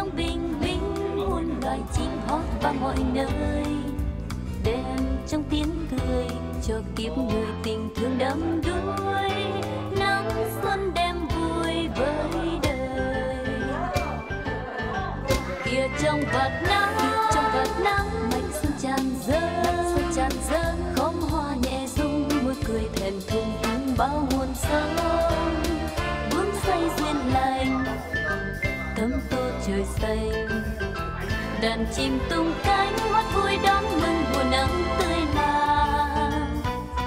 trong bình minh muôn loài chim hót vang mọi nơi, đêm trong tiếng cười cho kiếp người tình thương đắm đuối, nắng xuân đem vui với đời. Kia trong vạt nắng mây xuân tràn dâng, khóm hoa nhẹ rung môi cười thẹn thùng tung bao muôn sóng, bướm say duyên lành thấm tô trời xanh, đàn chim tung cánh hót vui đón mừng mùa nắng tươi mát.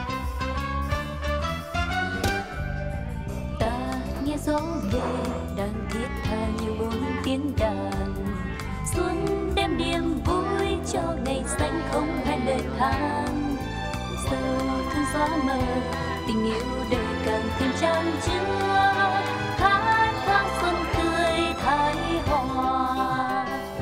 Ta nghe gió về đang thiết tha như bốn tiếng đàn, xuân đem niềm vui cho ngày xanh không hai lời than. Giờ thương gió mờ tình yêu đời càng thêm chan chứa, khát khao xuân tươi thái hòa.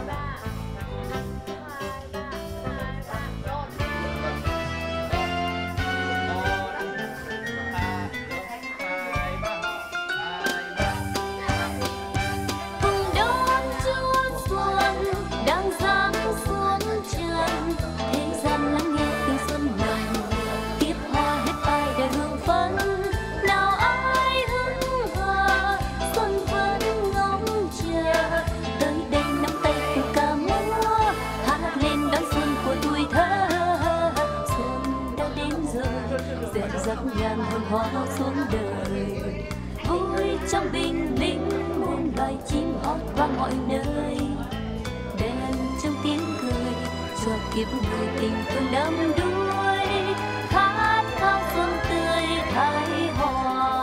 Cùng đón Chúa xuân đang giáng xuống trần, thế gian lắng nghe tiếng xuân nồng, kiếp hoa hết phai đời hương phấn. Nào ai hững hờ xuân vẫn ngóng chờ, tới đây nắm tay cùng ca múa, hát lên đón xuân của tuổi thơ. Xuân đã đến rồi dẹp dắt ngàn hồn hoa xuống đời, vui trong bình minh muôn loài chim hót vang mọi nơi, đèn trong tiếng cười cho kiếp người tình thương đắm đuối, khát khao xuân tươi thái hòa.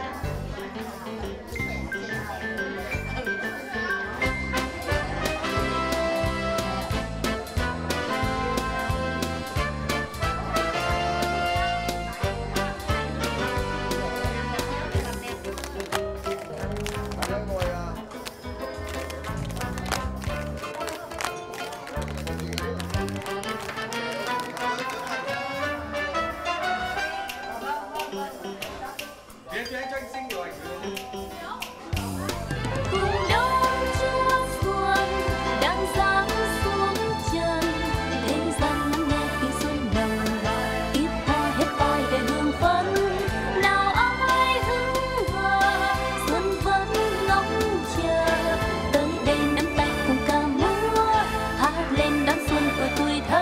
Cùng đón Chúa xuân đang giáng xuống trần, thế gian lắng nghe tiếng xuân nồng, kiếp hoa hết phai đời hương phấn. Nào ai hững hờ xuân vẫn ngóng chờ, tới đây nắm tay cùng ca múa, hát lên đón xuân của tuổi thơ.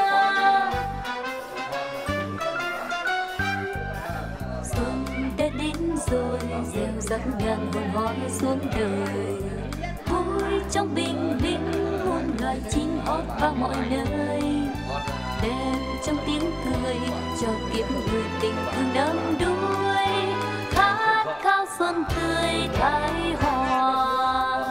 Xuân đã đến rồi gieo rắc ngàn hồn hoa xuống đời, vui trong bình minh muôn loài chim hót vang mọi nơi, đèn trong tiếng cười cho kiếp người tình thương đắm đuối, khát khao xuân tươi thái hòa.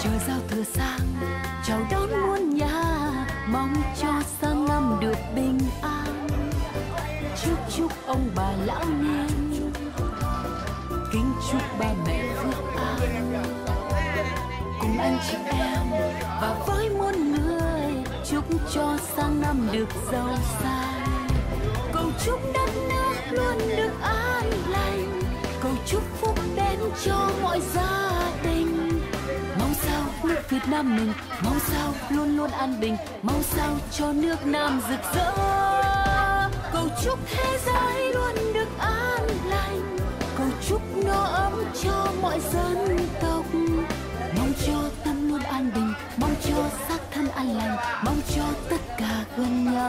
chờ giao thừa sang chào đón muôn nhà, mong cho sang năm được bình an. Chúc ông bà lão niên, kính chúc ba mẹ phước an, cùng anh chị em và với muôn người chúc cho sang năm được giàu sang. Cầu chúc đất nước luôn được an lành, cầu chúc phúc đến cho mọi gia đình. Mong sao nước Việt Nam mình, mong sao luôn luôn an bình, mong sao cho nước Nam rực rỡ. Cầu chúc thế giới luôn được an lành, cầu chúc no ấm cho mọi dân tộc. Mong cho tâm luôn an bình, mong cho xác thân an lành, mong cho tất cả gần nhau.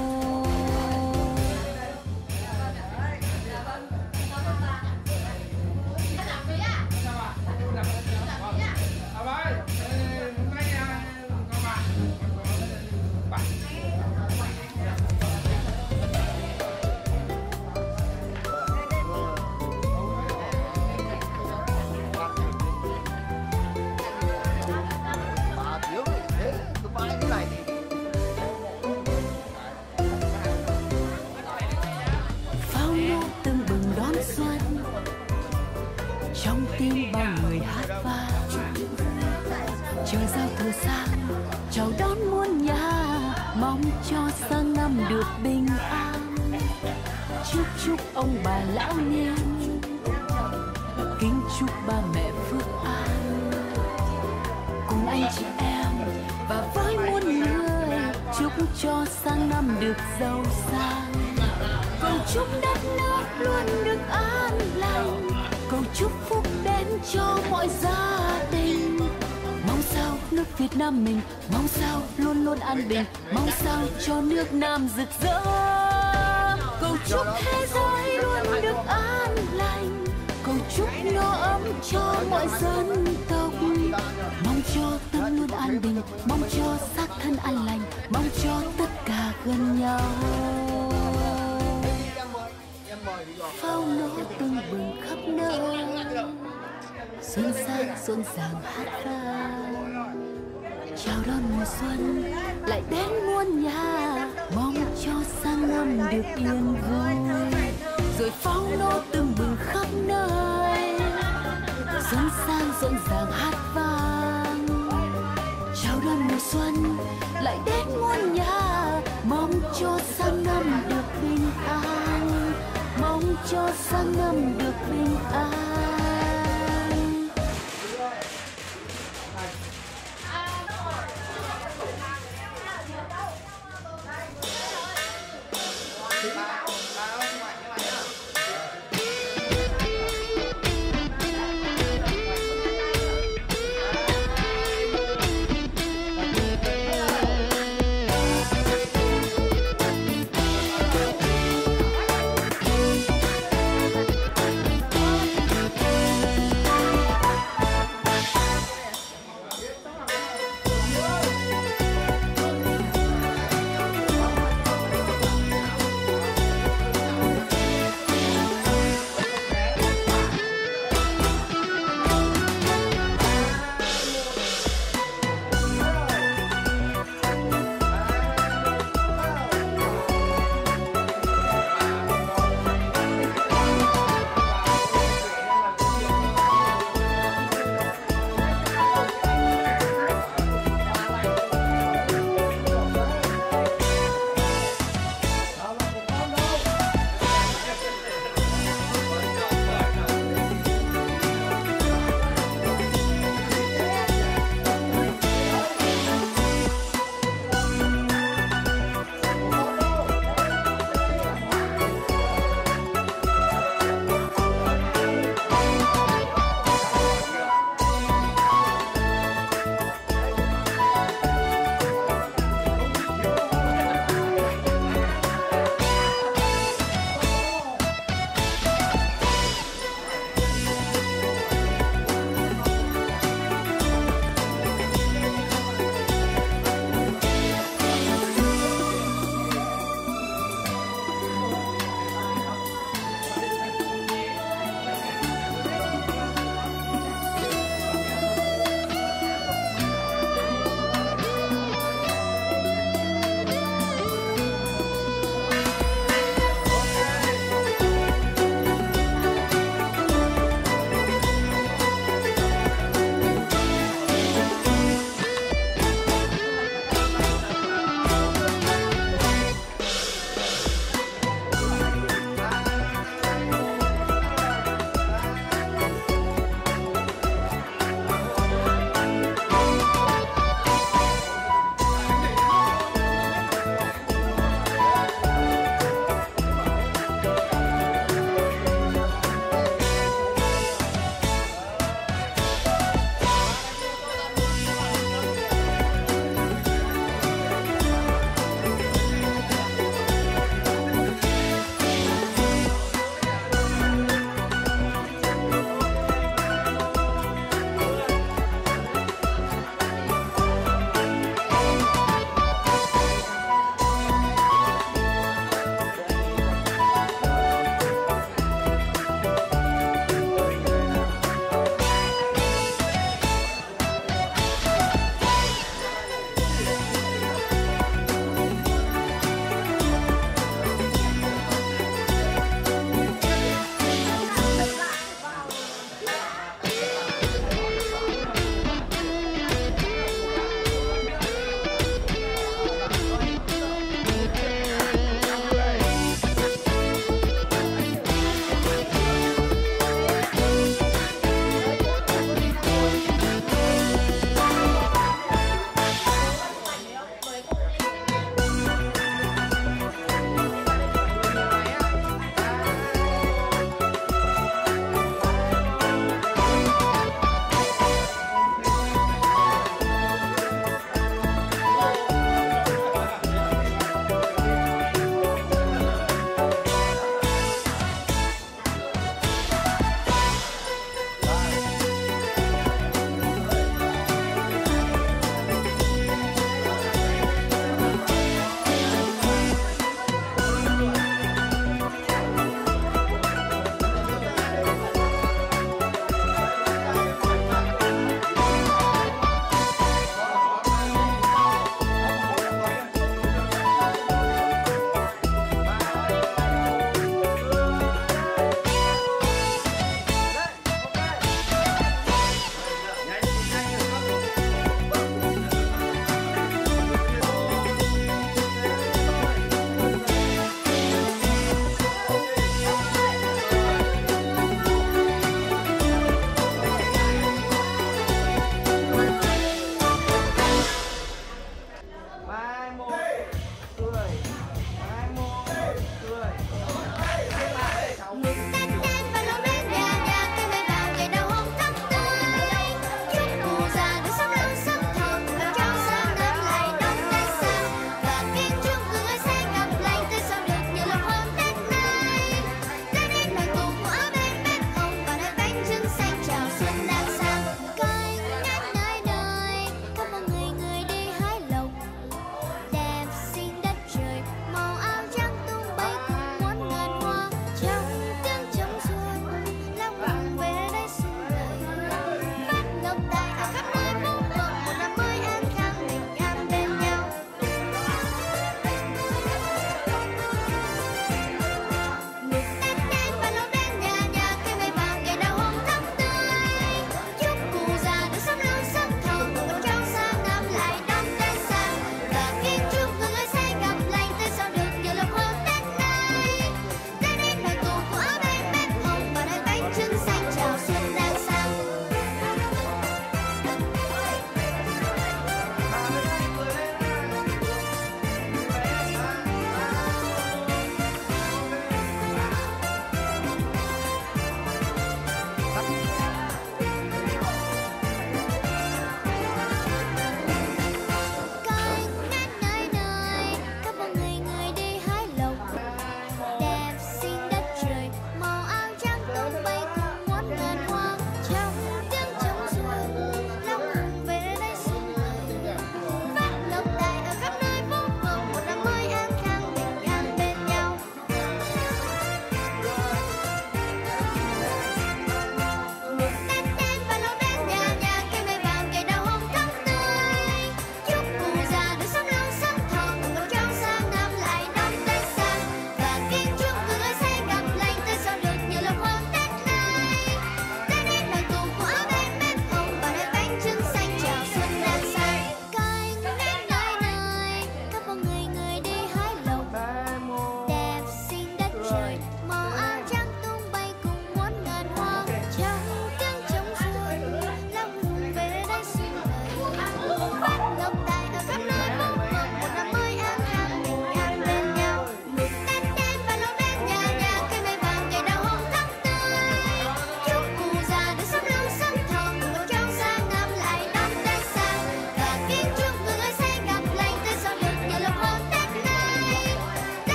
Trong tim bao người hát vang, chờ giao thừa sang chào đón muôn nhà, mong cho sang năm được bình an. Chúc ông bà lão niên, kính chúc ba mẹ phước an, cùng anh chị em và với muôn người chúc cho sang năm được giàu sang. Cầu chúc đất nước luôn được an lành, cầu chúc phúc đến cho mọi gia đình. Mong sao nước Việt Nam mình, mong sao luôn luôn an bình, mong sao cho nước Nam rực rỡ. Cầu chúc thế giới luôn được an lành, cầu chúc no ấm cho mọi dân tộc. Mong cho tâm luôn an bình, mong cho xác thân an lành, mong cho tất cả gần nhau. Pháo nổ tưng bừng khắp nơi, xuân sang rộn ràng hát vang, chào đón mùa xuân lại đến muôn nhà, mong cho sang năm được yên vui. Rồi pháo nổ tưng bừng khắp nơi, xuân sang rộn ràng hát vang, chào đón mùa xuân lại đến muôn nhà, mong cho sang năm được bình an, mong cho sang năm được bình an.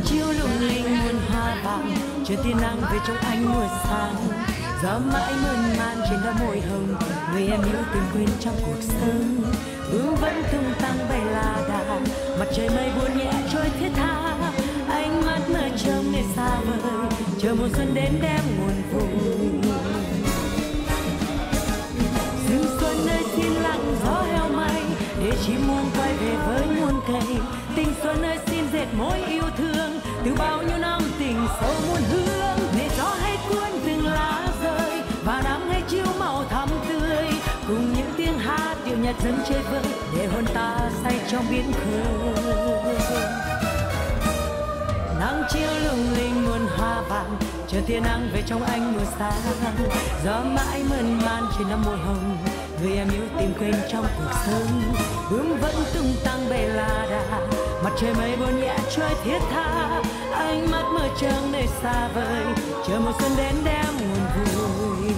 chiều lung linh muôn hoa vàng, chờ tia nắng về trong ánh mùa sáng. Gió mãi mơn man trên đôi môi hồng, người em yêu từng quên trong cuộc sống. Hương vẫn tung tăng bay la đà, mặt trời mây buồn nhẹ trôi thiết tha. Ánh mắt mơ trông nơi xa vời, chờ mùa xuân đến đem nguồn vui. Rừng xuân nơi xin lặng gió heo may, để chim muông quay về với muôn cây. Tình xuân nơi xin dệt mối yêu thương, từ bao nhiêu năm tình sâu muôn hương. Để gió hay cuốn từng lá rơi, và nắng hay chiếu màu thắm tươi, cùng những tiếng hát điệu nhạc dân chơi vơi, để hồn ta say trong biển khơi. Nắng chiều lung linh muôn hoa vàng, chờ tia nắng về trong ánh mùa sáng. Gió mãi mơn man trên năm môi hồng, người em yêu tìm quên trong cuộc sống. Hương vẫn tung tăng bay la đà, mặt trời mây buồn nhẹ trôi thiết tha. Ánh mắt mơ trông nơi xa vời, chờ mùa xuân đến đem nguồn vui.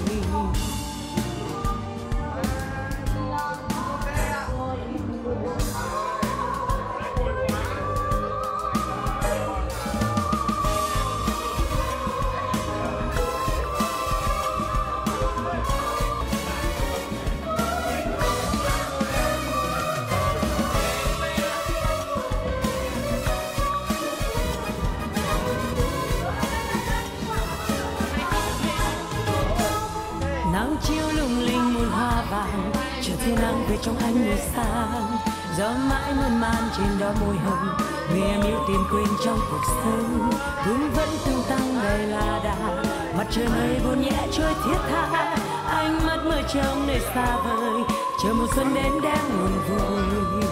Nắng chiều lung linh muôn hoa vàng, chờ tia nắng về trong ánh mùa sáng. Gió mãi mơn man trên đôi môi hồng, người em yêu tìm quên trong cuộc sống. Hương vẫn tung tăng đầy la đà, mặt trời mây buồn nhẹ trôi thiết tha. Ánh mắt mơ trông nơi xa vời, chờ mùa xuân đến đem nguồn vui.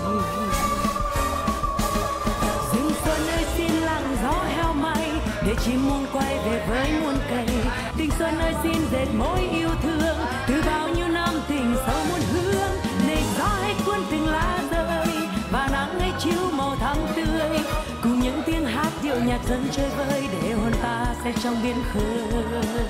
Rừng xuân nơi xin lặng gió heo may, để chim muông quay về với muôn cây. Tình xuân nơi xin dệt mối yêu thương, từ bao nhiêu năm tình sâu muôn hương. Để gió hay cuốn từng lá rơi, và nắng hay chiếu màu thắm tươi, cùng những tiếng hát điệu nhạc dân chơi vơi, để hồn ta say trong biển khơi.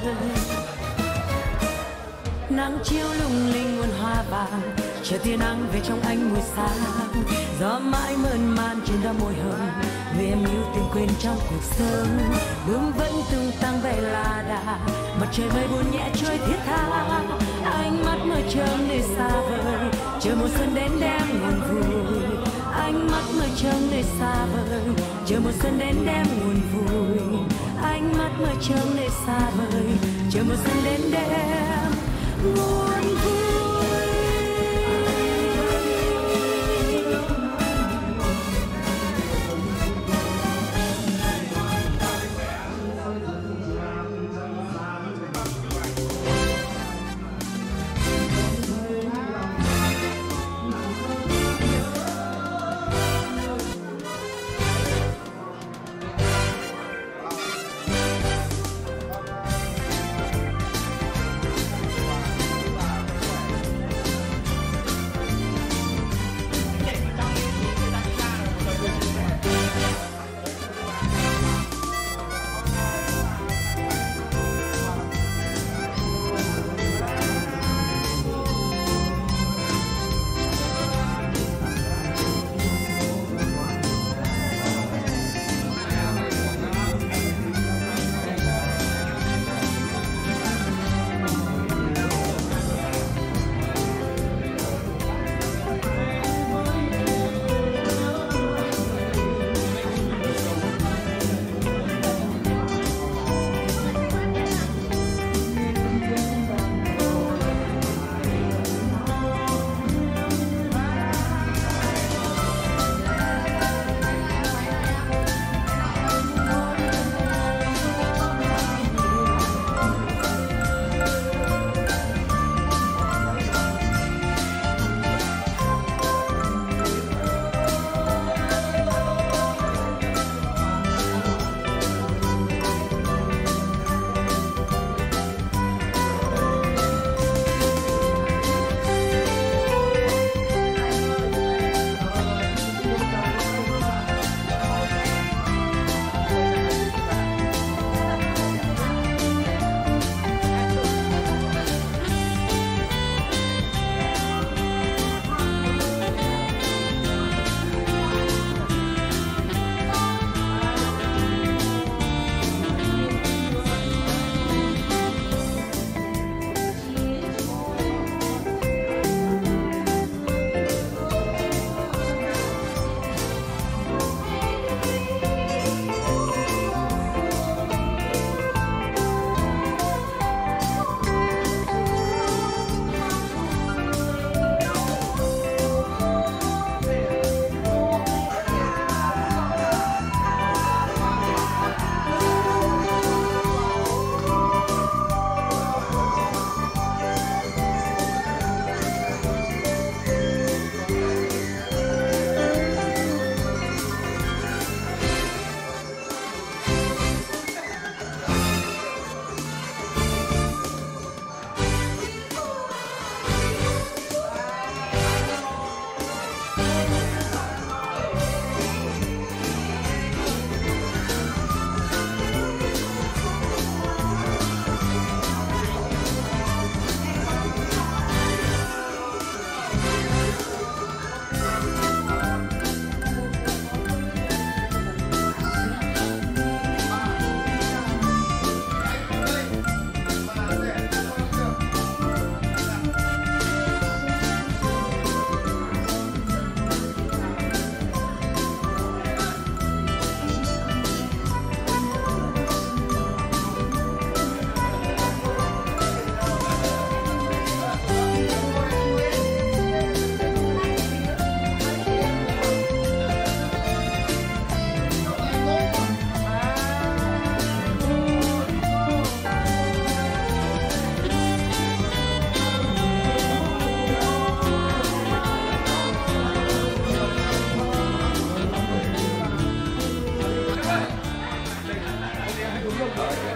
Nắng chiều lung linh muôn hoa vàng, chờ tia nắng về trong ánh mùa sáng. Gió mãi mơn man trên đôi môi hồng, người em yêu tìm quên trong cuộc sống. Hương vẫn tung tăng bay la đà, mặt trời mây buồn nhẹ trôi thiết tha. Ánh mắt mơ trông nơi xa vời, chờ mùa xuân đến đem nguồn vui. Ánh mắt mơ trông nơi xa vời, chờ mùa xuân đến đem nguồn vui. Ánh mắt mơ trông nơi xa vời, chờ mùa xuân đến đem nguồn vui.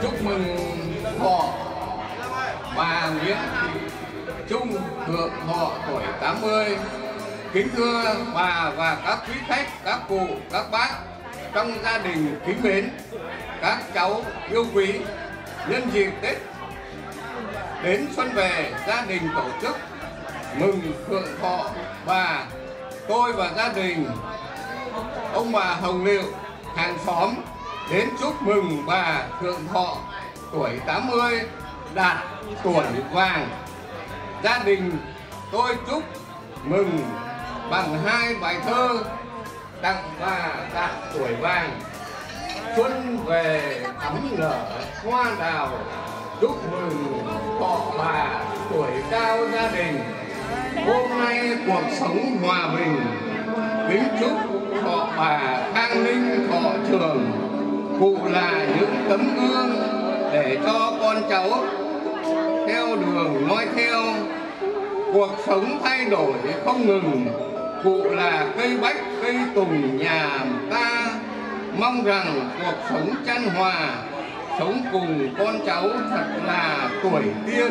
chúc mừng họ bà Nguyễn Thị Trung hưởng thọ tuổi 80. Kính thưa bà và các quý khách, các cụ, các bác trong gia đình kính mến, các cháu yêu quý, nhân dịp Tết đến xuân về, gia đình tổ chức mừng thượng thọ bà. Tôi và gia đình ông bà Hồng Liệu, hàng xóm đến chúc mừng bà thượng thọ tuổi 80 đạt tuổi vàng. Gia đình tôi chúc mừng bằng 2 bài thơ tặng bà đạt tuổi vàng. Xuân về ấm nở hoa đào, chúc mừng thọ bà tuổi cao gia đình. Hôm nay cuộc sống hòa bình, kính chúc thọ bà an ninh thọ trường. Cụ là những tấm gương để cho con cháu theo đường noi theo. Cuộc sống thay đổi không ngừng, cụ là cây bách cây tùng nhà ta. Mong rằng cuộc sống chan hòa, sống cùng con cháu thật là tuổi tiên.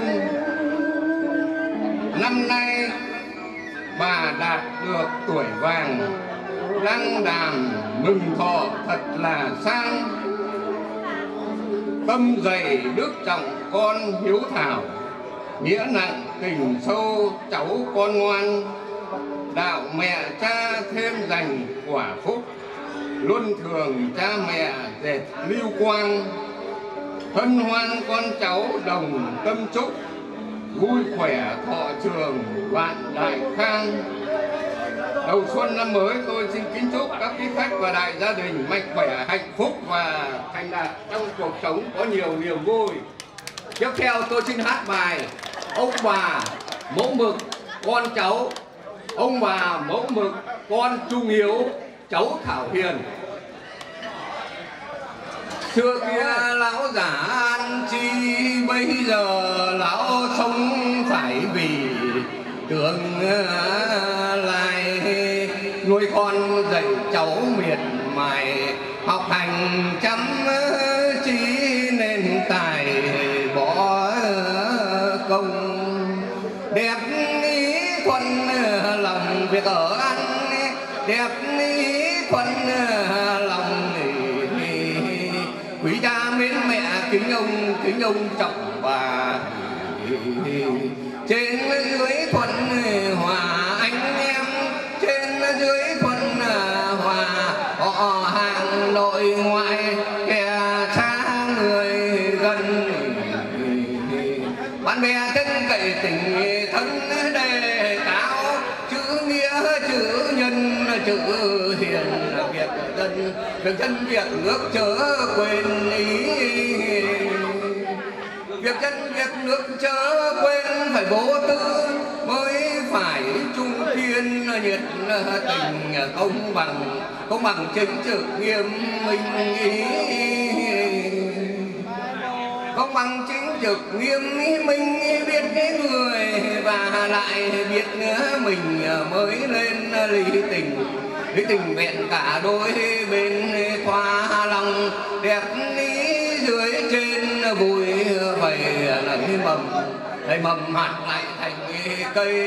Năm nay bà đạt được tuổi vàng, đăng đàn mừng thọ thật là sang. Tâm dày đức trọng con hiếu thảo, nghĩa nặng tình sâu cháu con ngoan. Đạo mẹ cha thêm dành quả phúc, luân thường cha mẹ dệt lưu quang. Hân hoan con cháu đồng tâm chúc, vui khỏe thọ trường vạn đại khang. Đầu xuân năm mới tôi xin kính chúc các quý khách và đại gia đình mạnh khỏe, hạnh phúc và thành đạt trong cuộc sống, có nhiều niềm vui. Tiếp theo tôi xin hát bài Ông bà mẫu mực con cháu. Ông bà mẫu mực con trung hiếu, cháu thảo hiền. Xưa kia lão giả ăn chi, bây giờ lão sống phải vì tưởng lại. Nuôi con dạy cháu miệt mài, học hành chăm chỉ nên tài bỏ công. Đẹp ý thuận lòng việc ở ăn, đẹp ý thuận lòng quý cha mến mẹ kính ông trọng bà. Trên dưới thuận hòa anh em, trên dưới thuận hòa họ hàng nội ngoại, kẻ xa người gần. Bạn bè thân cậy tình thân đề cao, chữ nghĩa chữ nhân chữ hiền. Việc dân việc dân việc nước chớ quên ý, việc dân việc nước chớ quên. Phải vô tư mới phải trung kiên, nhiệt tình công bằng chính trực nghiêm minh ý. Công bằng chính trực nghiêm minh, biết cái người và lại biết mình mới lên lý tình vẹn cả đôi bên. Thoa lòng đẹp ý dưới trên vui vậy là cái mầm hạt lại thành cây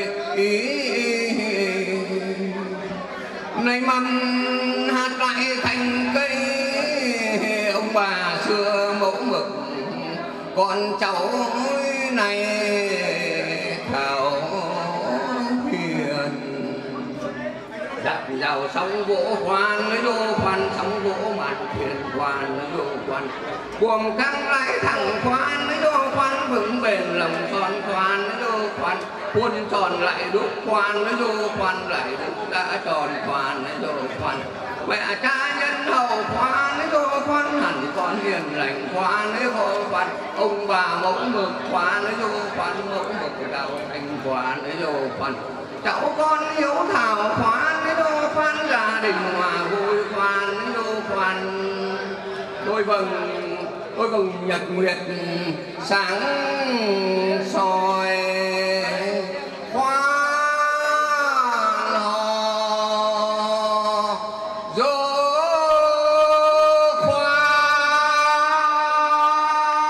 này, mầm hạt lại thành cây. Ông bà xưa mẫu mực con cháu này thảo hiền. Giặc giàu sóng vỗ khoan lấy đô khoan, sóng vỗ mạn thuyền khoan lấy đô khoan. Buồm căng lại thẳng khoan lấy đô khoan, vững bền lòng son khoan lấy đô khoan. Khuôn tròn lại đúc khoan lấy đô khoan, lại đúc đã tròn khoan lấy đô khoan. Mẹ cha nhân hậu khoan lấy đô khoan, hẳn con hiền lành khoan lấy hộ khoan. Ông bà mẫu mực khoan lấy đô khoan, mẫu mực đạo thành khoan lấy đô khoan. Cháu con hiếu thảo khoan lấy đô khoan, gia đình hòa vui khoan lấy đô khoan. Đôi vầng nhật nguyệt sáng soi, khoan hò dô khoan.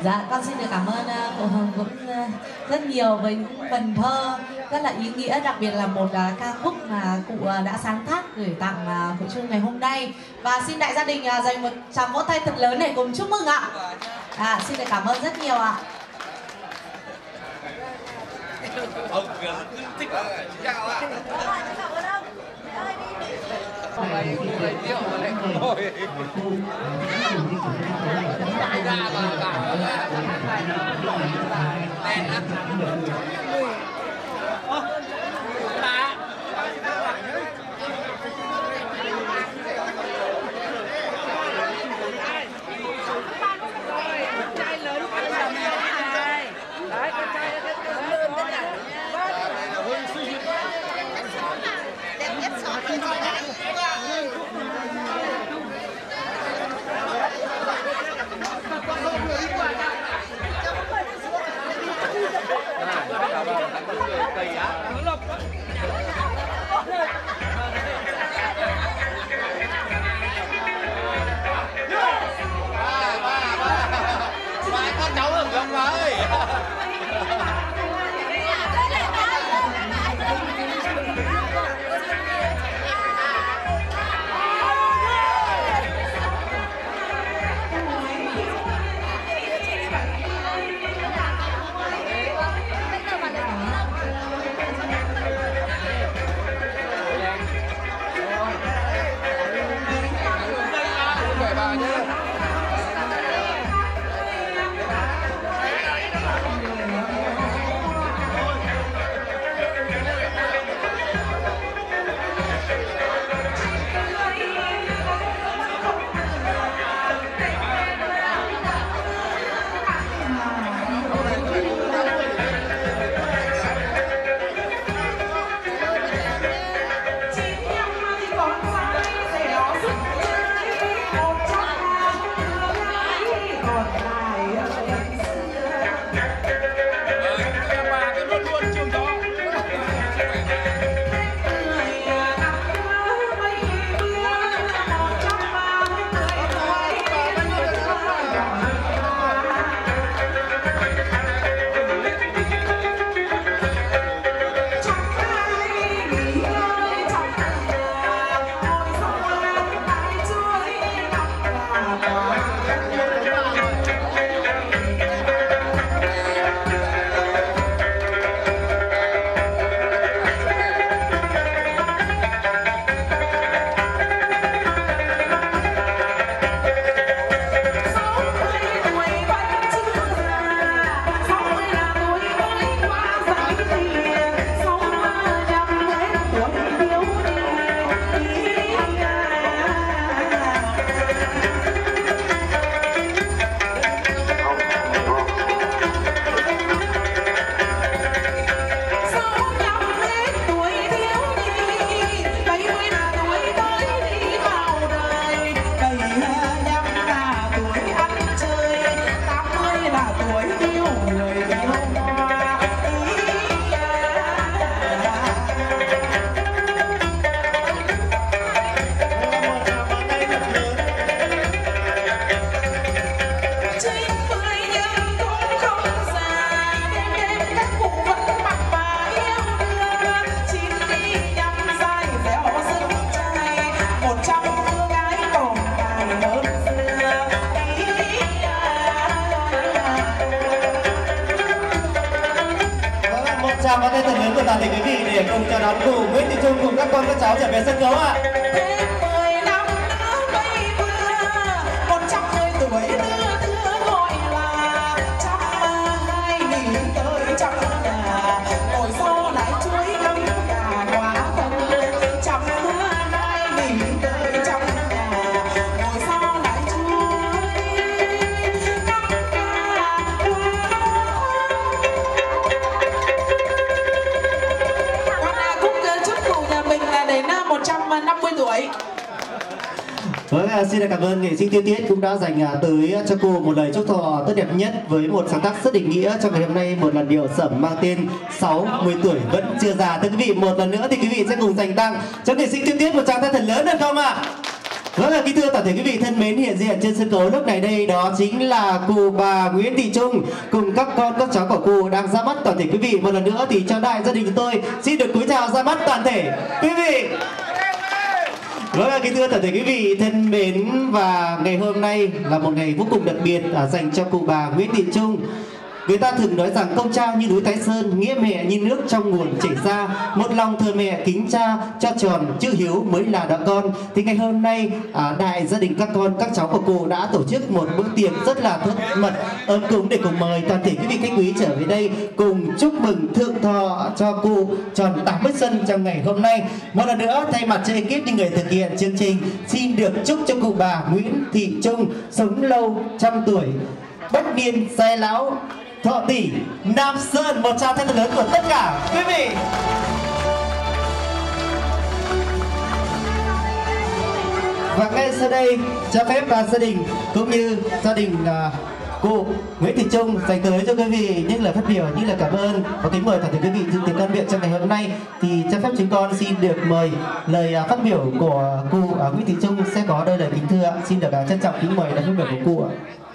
Dạ, con xin được cảm ơn cô Hồng cũng rất nhiều với những phần thơ rất là ý nghĩa, đặc biệt là một ca khúc mà cụ đã sáng tác gửi tặng Cụ Trương ngày hôm nay. Và xin đại gia đình dành một tràng vỗ tay thật lớn để cùng chúc mừng ạ. Xin được cảm ơn rất nhiều ạ. Chào các tay thật lớn của toàn thể quý vị để cùng chào đón cụ Nguyễn Thị Trung cùng các con các cháu trở về sân khấu ạ. Vâng, xin cảm ơn nghệ sĩ Tiêu Tiết cũng đã dành tới cho cô một lời chúc thọ tốt đẹp nhất với một sáng tác rất ý nghĩa trong ngày hôm nay, một làn điệu sẩm mang tên 60 tuổi vẫn chưa già. Thưa quý vị, một lần nữa thì quý vị sẽ cùng dành tặng cho nghệ sĩ Tiêu Tiết một tràng tay thật lớn được không ạ? Vâng ạ, kính thưa toàn thể quý vị thân mến, hiện diện trên sân khấu lúc này đây đó chính là cụ bà Nguyễn Thị Trung cùng các con các cháu của cụ đang ra mắt toàn thể quý vị. Một lần nữa thì cho đại gia đình của tôi xin được cúi chào ra mắt toàn thể quý vị. Vâng ạ, kính thưa toàn thể quý vị thân mến, và ngày hôm nay là một ngày vô cùng đặc biệt dành cho cụ bà Nguyễn Thị Trung. Người ta thường nói rằng công cha như núi Thái Sơn, nghĩa mẹ như nước trong nguồn chảy ra, một lòng thờ mẹ kính cha cho tròn chữ hiếu mới là đạo con. Thì ngày hôm nay đại gia đình các con các cháu của cụ đã tổ chức một bữa tiệc rất là thân mật ấm cúng để cùng mời toàn thể quý vị khách quý trở về đây cùng chúc mừng thượng thọ cho cụ tròn 80 xuân trong ngày hôm nay. Một lần nữa thay mặt cho ekip những người thực hiện chương trình xin được chúc cho cụ bà Nguyễn Thị Trung sống lâu trăm tuổi, bất niên giai lão, thọ tỷ Nam Sơn. Một tràng thật lớn của tất cả quý vị. Và ngay sau đây cho phép gia đình cũng như gia đình cụ Nguyễn Thị Trung dành tới cho quý vị những lời phát biểu, những lời cảm ơn và kính mời toàn thể quý vị dự tiệc quan viện trong ngày hôm nay. Thì cho phép chúng con xin được mời lời phát biểu của cụ Nguyễn Thị Trung sẽ có đôi lời kính thưa. Xin được trân trọng kính mời lời phát biểu của cụ ạ.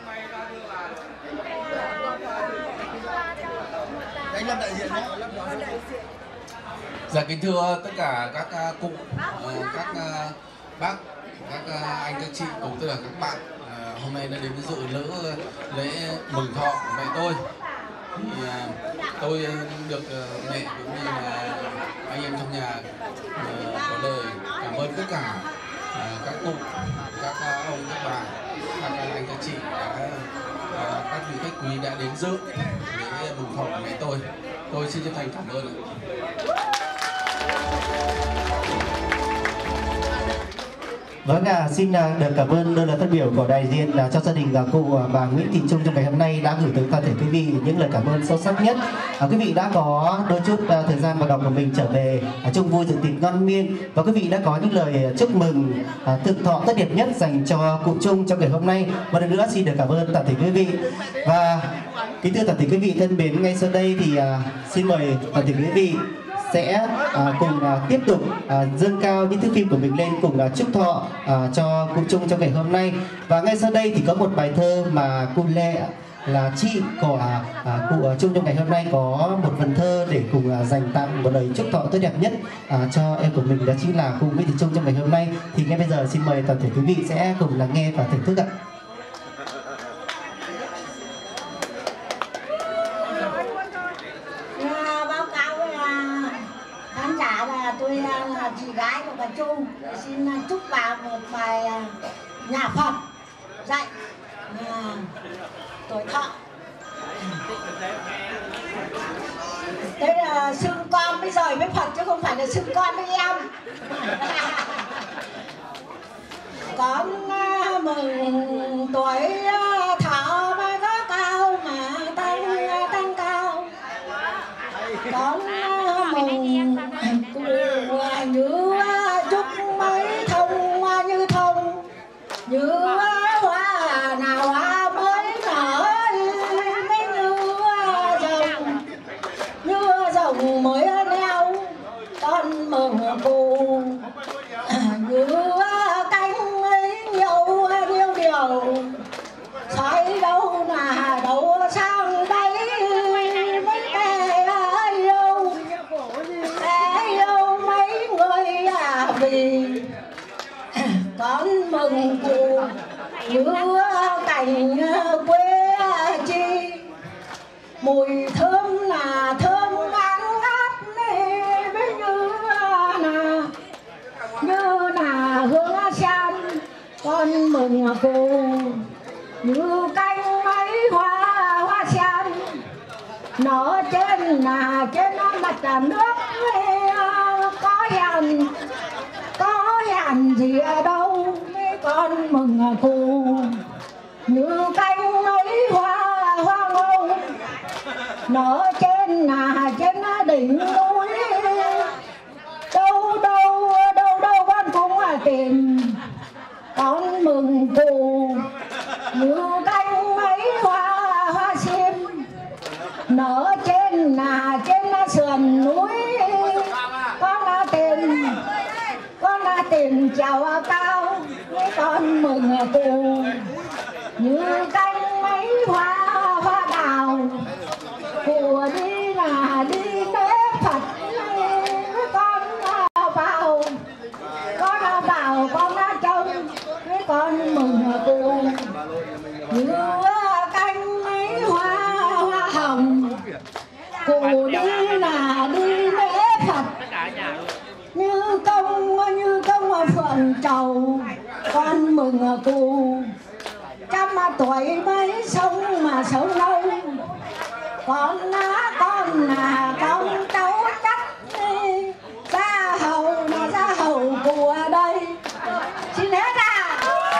Dạ kính thưa tất cả các cụ, các bác, các anh các chị cùng tất cả các bạn hôm nay đã đến dự lễ mừng thọ của mẹ tôi. Thì tôi được mẹ cũng như là anh em trong nhà có lời cảm ơn tất cả các cụ, các ông, các bà, các anh các chị, các vị khách quý đã đến dự lễ mừng thọ của mẹ tôi. Tôi xin chân thành cảm ơn. Vâng xin được cảm ơn đơn lời phát biểu của đại diện cho gia đình cụ bà Nguyễn Thị Trung trong ngày hôm nay đã gửi tới toàn thể quý vị những lời cảm ơn sâu sắc nhất. Quý vị đã có đôi chút thời gian và đọc của mình trở về chung vui dự tiệc ngon miên, và quý vị đã có những lời chúc mừng thượng thọ tốt đẹp nhất dành cho cụ Trung trong ngày hôm nay. Một lần nữa xin được cảm ơn toàn thể quý vị. Và kính thưa toàn thể quý vị thân mến, ngay sau đây thì xin mời toàn thể quý vị sẽ cùng tiếp tục dâng cao những thước phim của mình lên cùng chúc thọ cho cụ Trung trong ngày hôm nay. Và ngay sau đây thì có một bài thơ mà cụ Lệ là chị của cụ Trung trong ngày hôm nay có một phần thơ để cùng dành tặng một lời chúc thọ tốt đẹp nhất cho em của mình, đó chính là cụ Nguyễn Thị Trung trong ngày hôm nay. Thì ngay bây giờ xin mời toàn thể quý vị sẽ cùng lắng nghe và thưởng thức ạ. Tôi là chị gái của bà Trung, xin chúc bà một bài nhạc Phật dạy tuổi thọ. Thế là xưng con mới rời với Phật chứ không phải là xưng con với em. Con mừng tuổi thọ mà có cao mà tăng cao. Con mừng như chúc mấy thông như thông, như hoa nào hoa mới nở, như rồng mới neo. Con mừng cụ như cánh ấy nhiều điều, xoay đâu là đâu sang đây mấy yêu mấy người vì con mừng cụ như cảnh quê chi, mùi thơm là thơm ngát ngát với như là hương sen. Con mừng cụ như cánh mấy hoa sen nó trên mặt nước, có hèn gì ở đâu. Con mừng cụ như cánh mấy hoa ngô nó trên đỉnh núi. Đâu con cũng tìm. Con mừng cụ như cánh mấy hoa sim nở trên sườn núi. Con là tìm trèo cao con mừng cụ như cánh mấy hoa đào. Cụ đi là đi tế Phật, con vào con đã trông con mừng cụ như cánh mấy hoa hồng. Cụ đi là đi lễ Phật như công phượng trầu. Con mừng cụ trăm tuổi mới sống mà sống lâu. Con cháu chắc ra hầu cụ ở đây. Xin hết à.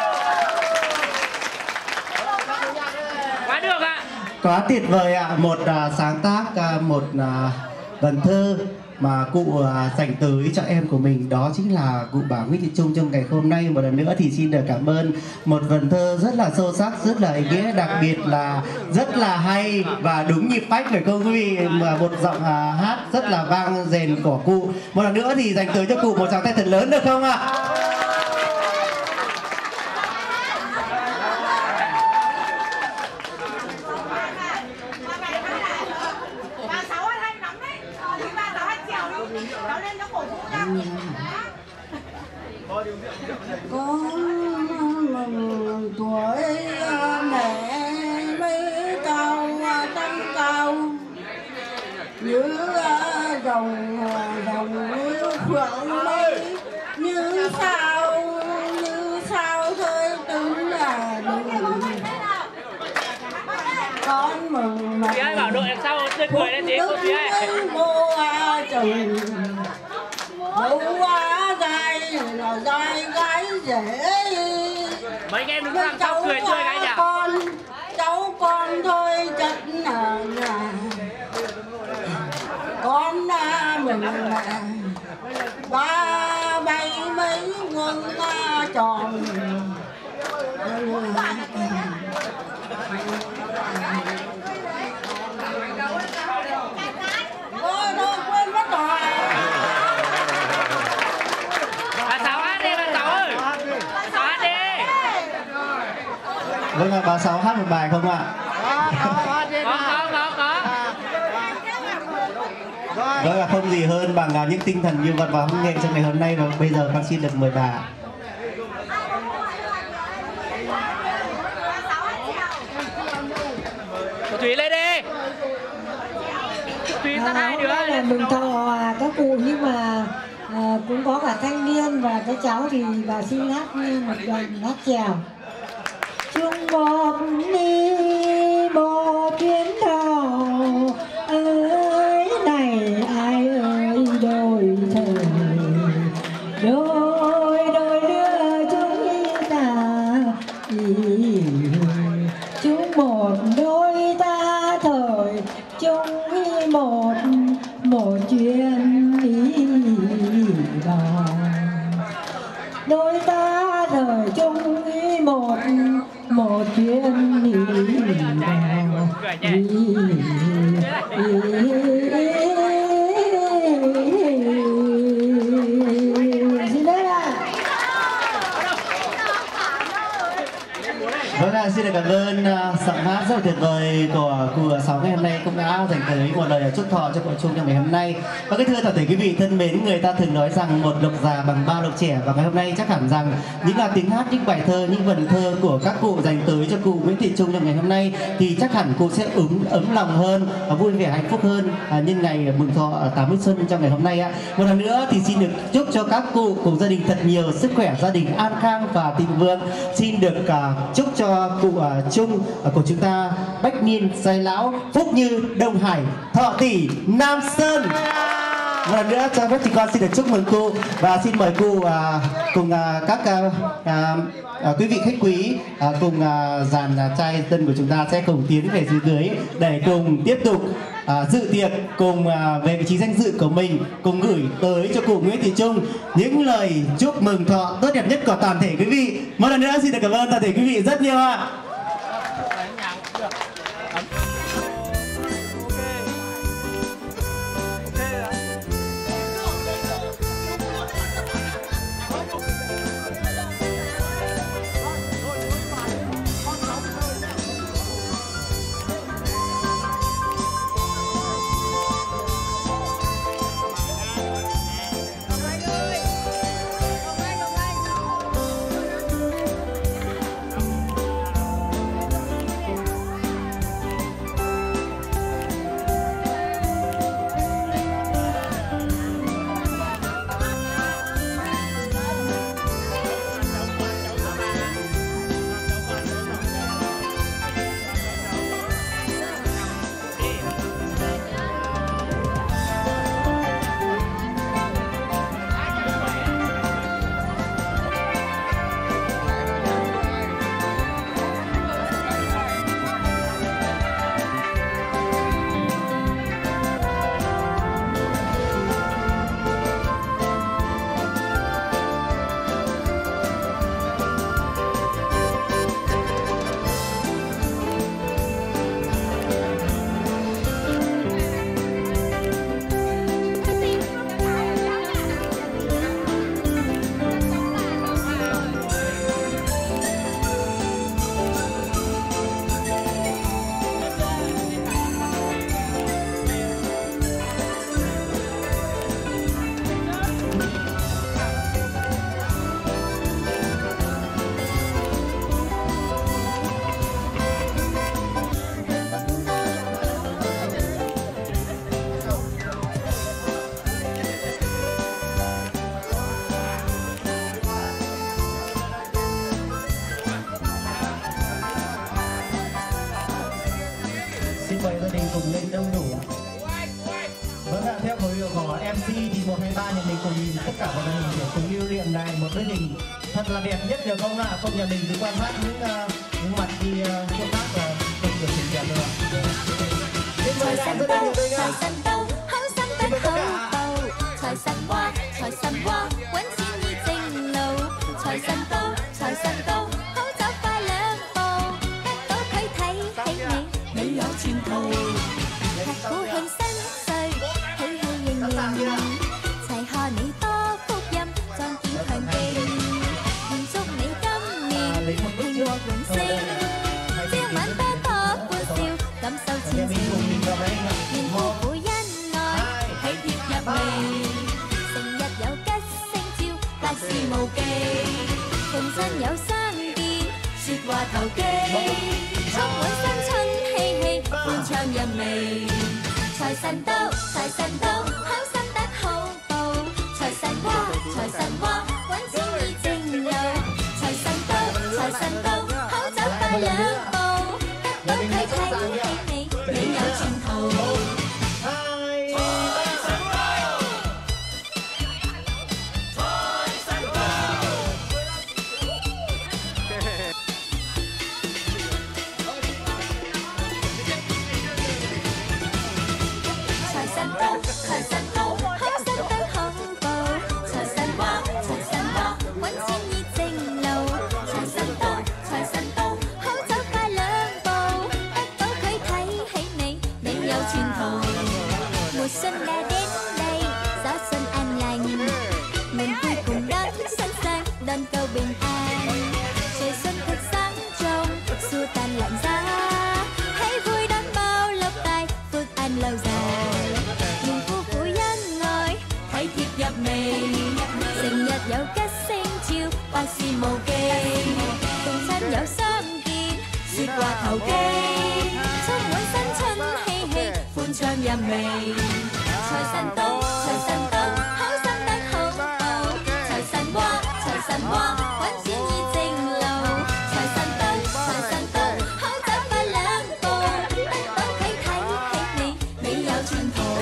Quá được ạ. Quá tuyệt vời ạ. Một sáng tác, một vần thơ mà cụ dành tới cho em của mình, đó chính là cụ bà Nguyễn Thị Trung trong ngày hôm nay. Một lần nữa thì xin được cảm ơn một vần thơ rất là sâu sắc, rất là ý nghĩa, đặc biệt là rất là hay và đúng nhịp phách phải không quý vị, mà một giọng hát rất là vang dền của cụ. Một lần nữa thì dành tới cho cụ một tràng tay thật lớn được không ạ? Con mừng tuổi mẹ mấy cao trăm cao như dòng phượng mây như sao thôi tính là đừng. Con mừng Chị ơi bảo đội đằng sau tươi cười lên chị không chị ơi. chừng đâu quá dài là dài gái dễ. Mấy anh em đứng đằng sau cười chơi cái nhỉ? Cháu con thôi chất là nhà. Con mình là ba bay mấy quân tròn. Thôi quên mất rồi. Bà Sáu hát đi, bà Sáu ơi. Bà Sáu hát đi. Vâng ạ, bà Sáu hát một bài không ạ? Có. Vâng ạ, không gì hơn bằng những tinh thần như vật và văn nghệ trong ngày hôm nay. Và bây giờ con xin được mời bà. Thúy lên đi. Thúy rất hai đứa. Hôm nay là mừng thọ các cụ nhưng mà cũng có cả thanh niên và các cháu thì bà xin hát một đoạn hát chèo. Chung một đi bộ chuyến tàu ơi này ai ơi đôi thời đôi đưa chúng ta chung một đôi ta thời chung một chuyến đi đò đôi ta thời chung một chuyến đi Vâng, xin được cảm ơn giọng hát rất là tuyệt vời của cụ Sáu ngày hôm nay cũng đã dành tới một lời chúc thọ cho cụ Trung trong ngày hôm nay. Và cái thưa toàn thể quý vị thân mến, người ta thường nói rằng một lộc già bằng ba lộc trẻ, và ngày hôm nay chắc hẳn rằng những tiếng hát, những bài thơ, những vần thơ của các cụ dành tới cho cụ Nguyễn Thị Trung trong ngày hôm nay thì chắc hẳn cụ sẽ ấm lòng hơn, vui vẻ hạnh phúc hơn nhân ngày mừng thọ 80 xuân trong ngày hôm nay ạ. Một lần nữa thì xin được chúc cho các cụ cùng gia đình thật nhiều sức khỏe, gia đình an khang và thịnh vượng. Xin được chúc cho cụ Trung của chúng ta bách niên giai lão, phúc như Đông Hải, thọ tỷ Nam Sơn. Một lần nữa cho phép thì con xin được chúc mừng cô và xin mời cô cùng các quý vị khách quý cùng dàn trai dân của chúng ta sẽ cùng tiến về dưới dưới để cùng tiếp tục dự tiệc, cùng về vị trí danh dự của mình, cùng gửi tới cho cụ Nguyễn Thị Trung những lời chúc mừng thọ tốt đẹp nhất của toàn thể quý vị. Một lần nữa xin được cảm ơn toàn thể quý vị rất nhiều ạ. Xin mời gia đình cùng lên đông đủ. Vâng ạ, theo khẩu hiệu của MC thì 1, 2, 3 nhà mình cùng nhìn tất cả mọi màn hình để cùng lưu niệm này một bức hình thật là đẹp nhất được không ạ? Không nhà mình cứ quan sát những mặt đi chỗ khác và không được trình đẹp được. Xin mời đại gia đình đây ạ. Trời xanh tâu, háo xanh tết hậu bầu. Trời xanh hoa, quán xin nhi tình lâu. Trời xanh tâu, háo cháu pha lớn bầu. Các tố khơi thấy hay này, mấy gió chim thầu. Hạt củ hèn xanh sơi, hay yên yên. Xài hoa nỉ to phúc dâm, tròn kim thần kinh. Nhìn xúc nỉ cắm miền, hình ngọt quần xinh. Riêng mảnh ta to của siêu, cắm sâu chim chim. Nhìn cô của danh nói, hãy thiệp nhập mì. Xanh dạch dạo cách xanh chiêu, ta xì màu cây. Cùng xanh dạo sang đi, xuyệt qua thảo kê. Trong mỗi xanh chân hay hay, phương trao nhập mì. Trời xanh tâu, háo xanh tết hậu bầu. Trời xanh hoa, quán xin nhi tình lâu. Trời xanh tâu, háo cháu ta lớn bầu. Các tố khơi thấy hay này, để nhau chim thầu. Trời xanh tâu, háo xanh tết hậu bầu. Trời xanh hoa, quán xin nhi tình lâu. Trời xanh tâu, háo cháu ta lớn bầu. Các tố khơi thấy hay này, để nhau truyền thầu. Mùa xuân đã đến đây, gió xuân an lành. Mình vui cùng đón xuân sang, đón câu bình an. Trời xuân thật sáng trong, xua tan lạnh giá. Hãy vui đón bao lộc tài, phước an lâu dài. Nhìn cô phụ nhân ngồi, thấy thiệp nhập mì. Sinh nhật dạo cách xinh chiêu, bác xì màu cây. Cùng xanh dạo sớm kín, xuyệt qua thảo cây. Trong mỗi xanh chân hay hay, phun cho nhập mì. Trời xanh tâu, háo xanh tết hậu bầu. Trời xanh hoa, quán xin nhi tình lâu. Trời xanh tâu, háo cháu pha lớn bầu. Tất tố khơi thấy hay này, để nhau truyền thầu.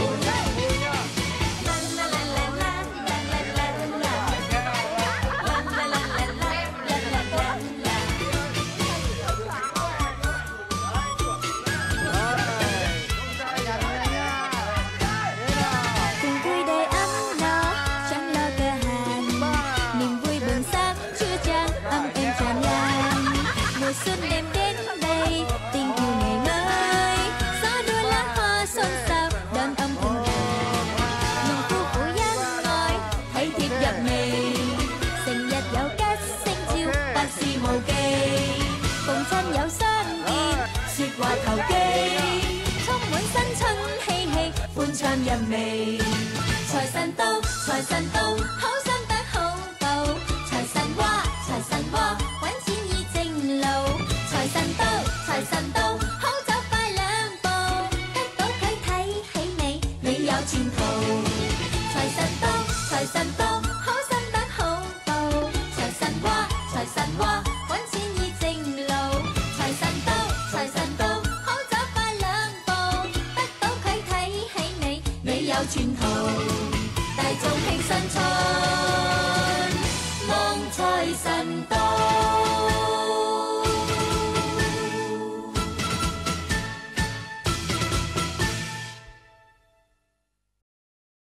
Cùng vui đầy ấm no, chẳng lo cơ hàn. Niềm vui bừng sáng chưa chan, âm êm tràn lan. Mùa xuân đêm đến đây, tình yêu ngày mới. Gió đua lá hoa xôn xao, đón âm tình đàn. Mừng cô phụ dân ngồi, thấy thiệp nhập mì. Xanh nhật dạo cách xanh chiêu, bác xì màu cây. Cùng xanh dạo xanh đi, xuyệt qua thảo cây. Trong mỗi xanh chân hay hay, phun tròn nhập mì. Trời xanh tâu, háo xanh tết hậu bầu. Trời xanh hoa, quán xin nhi tình lâu. Trời xanh tâu, háo cháu pha lớn bầu. Các tố khơi thấy hay này, để nhau truyền thầu. Trời xanh tâu, háo xanh tết hậu bầu. Trời xanh hoa, quán xin nhi tình lâu. Trời xanh tâu, háo cháu pha lớn bầu. Các tố khơi thấy hay này, để nhau truyền thầu. Đại trong hình sân tròn, mong trời xanh to.